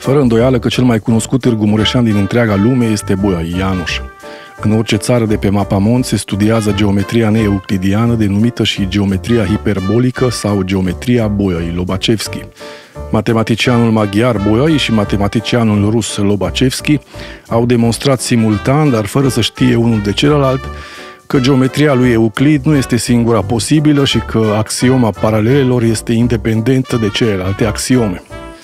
Fără îndoială că cel mai cunoscut târgu mureșean din întreaga lume este Bolyai János. În orice țară de pe mapamont se studiază geometria neeuclidiană, denumită și geometria hiperbolică sau geometria Bolyai-Lobachevski. Matematicianul maghiar Bolyai și matematicianul rus Lobachevski au demonstrat simultan, dar fără să știe unul de celălalt, că geometria lui Euclid nu este singura posibilă și că axioma paralelelor este independentă de celelalte axiome.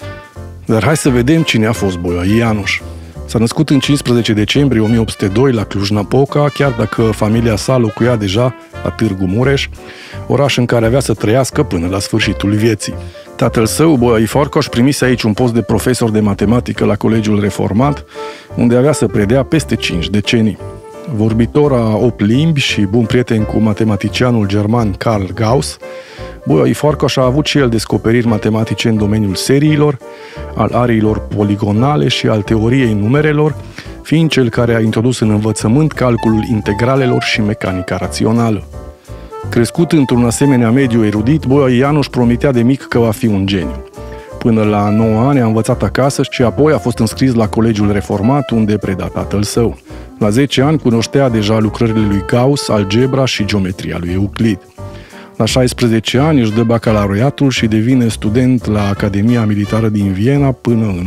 Dar hai să vedem cine a fost Bolyai János. S-a născut în 15 decembrie 1802 la Cluj-Napoca, chiar dacă familia sa locuia deja la Târgu Mureș, oraș în care avea să trăiască până la sfârșitul vieții. Tatăl său, Bolyai Farkas, primise aici un post de profesor de matematică la Colegiul Reformat, unde avea să predea peste 5 decenii. Vorbitor a 8 limbi și bun prieten cu matematicianul german Carl Gauss, Bolyai Farkas a avut și el descoperiri matematice în domeniul seriilor, al ariilor poligonale și al teoriei numerelor, fiind cel care a introdus în învățământ calculul integralelor și mecanica rațională. Crescut într-un asemenea mediu erudit, Bolyai János promitea de mic că va fi un geniu. Până la 9 ani a învățat acasă și apoi a fost înscris la Colegiul Reformat, unde preda tatăl său. La 10 ani cunoștea deja lucrările lui Gauss, algebra și geometria lui Euclid. La 16 ani își dă bacalaureatul și devine student la Academia Militară din Viena până în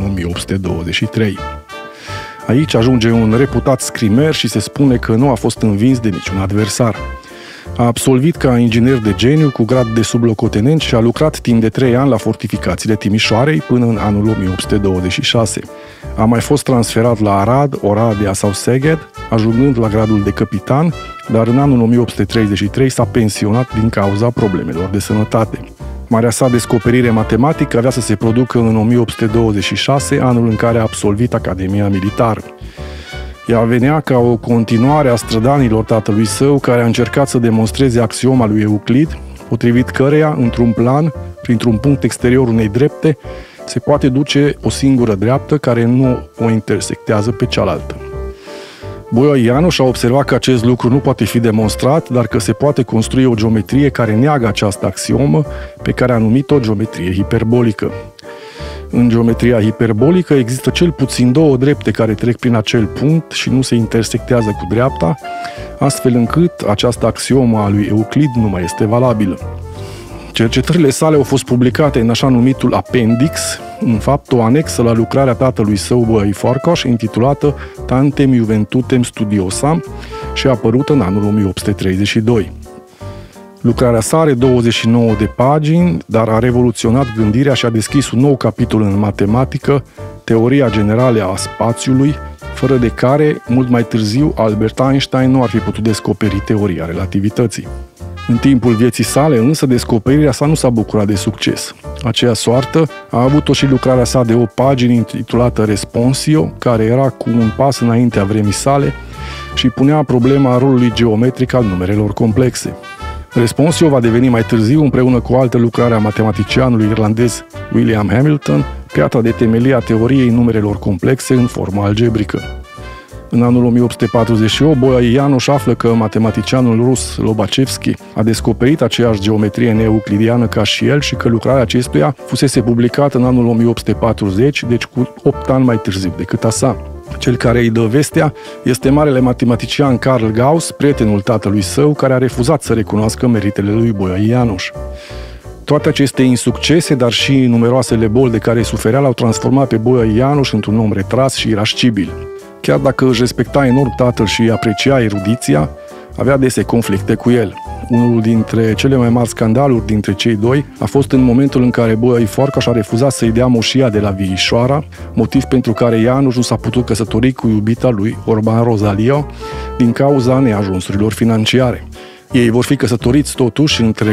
1823. Aici ajunge un reputat scrimer și se spune că nu a fost învins de niciun adversar. A absolvit ca inginer de geniu cu grad de sublocotenent și a lucrat timp de 3 ani la fortificațiile Timișoarei până în anul 1826. A mai fost transferat la Arad, Oradea sau Szeged, ajungând la gradul de capitan, dar în anul 1833 s-a pensionat din cauza problemelor de sănătate. Marea sa descoperire matematică avea să se producă în 1826, anul în care a absolvit Academia Militară. Ea venea ca o continuare a strădanilor tatălui său, care a încercat să demonstreze axioma lui Euclid, potrivit căreia, într-un plan, printr-un punct exterior unei drepte, se poate duce o singură dreaptă care nu o intersectează pe cealaltă. Bolyai János a observat că acest lucru nu poate fi demonstrat, dar că se poate construi o geometrie care neagă această axiomă, pe care a numit-o geometrie hiperbolică. În geometria hiperbolică există cel puțin 2 drepte care trec prin acel punct și nu se intersectează cu dreapta, astfel încât această axiomă a lui Euclid nu mai este valabilă. Cercetările sale au fost publicate în așa numitul Appendix, în fapt o anexă la lucrarea tatălui său Bolyai Farkas, intitulată Tantem Juventutem Studiosa și a apărut în anul 1832. Lucrarea sa are 29 de pagini, dar a revoluționat gândirea și a deschis un nou capitol în matematică, teoria generală a spațiului, fără de care, mult mai târziu, Albert Einstein nu ar fi putut descoperi teoria relativității. În timpul vieții sale, însă, descoperirea sa nu s-a bucurat de succes. Aceea soartă a avut-o și lucrarea sa de 8 pagini intitulată Responsio, care era cu un pas înaintea vremii sale și punea problema rolului geometric al numerelor complexe. Responsio va deveni mai târziu, împreună cu o altă lucrare a matematicianului irlandez William Hamilton, piatra de temelie a teoriei numerelor complexe în formă algebrică. În anul 1848, Bolyai János află că matematicianul rus Lobachevski a descoperit aceeași geometrie neeuclidiană ca și el și că lucrarea acestuia fusese publicată în anul 1840, deci cu 8 ani mai târziu decât a sa. Cel care îi dă vestea este marele matematician Carl Gauss, prietenul tatălui său, care a refuzat să recunoască meritele lui Bolyai János. Toate aceste insuccese, dar și numeroasele boli de care suferea, l-au transformat pe Bolyai János într-un om retras și irascibil. Chiar dacă își respecta enorm tatăl și aprecia erudiția, avea dese conflicte cu el. Unul dintre cele mai mari scandaluri dintre cei doi a fost în momentul în care Bolyai Farkas a refuzat să-i dea moșia de la Viișoara, motiv pentru care János nu s-a putut căsători cu iubita lui, Orban Rosalia, din cauza neajunsurilor financiare. Ei vor fi căsătoriți totuși între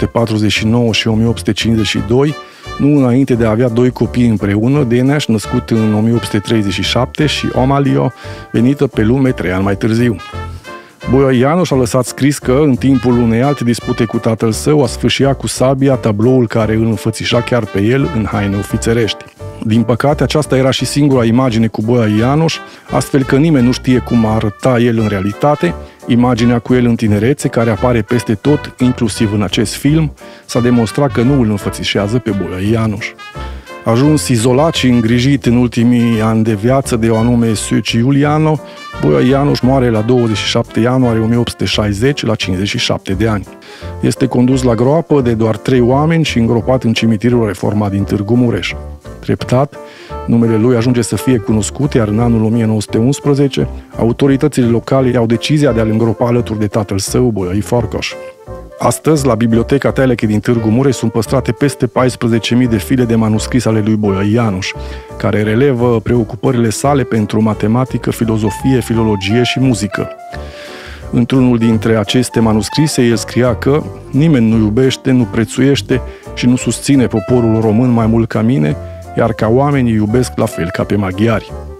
1849 și 1852, nu înainte de a avea 2 copii împreună, Dénes, născut în 1837, și Amalio, venită pe lume 3 ani mai târziu. Bolyai János a lăsat scris că, în timpul unei alte dispute cu tatăl său, a sfâșia cu sabia tabloul care îl înfățișa chiar pe el în haine ofițerești. Din păcate, aceasta era și singura imagine cu Bolyai János, astfel că nimeni nu știe cum arăta el în realitate. Imaginea cu el în tinerețe, care apare peste tot, inclusiv în acest film, s-a demonstrat că nu îl înfățișează pe Bolyai János. Ajuns izolat și îngrijit în ultimii ani de viață de o anume Suci Iuliano, Boia János moare la 27 ianuarie 1860 la 57 de ani. Este condus la groapă de doar 3 oameni și îngropat în cimitirul Reformat din Târgu Mureș. Treptat, numele lui ajunge să fie cunoscut, iar în anul 1911, autoritățile locale iau decizia de a-l îngropa alături de tatăl său, Boiai Farkas. Astăzi, la Biblioteca Teleki din Târgu Mureș sunt păstrate peste 14.000 de file de manuscris ale lui Boiai János, care relevă preocupările sale pentru matematică, filozofie, filologie și muzică. Într-unul dintre aceste manuscrise, el scria că nimeni nu iubește, nu prețuiește și nu susține poporul român mai mult ca mine, iar ca oamenii iubesc la fel ca pe maghiari.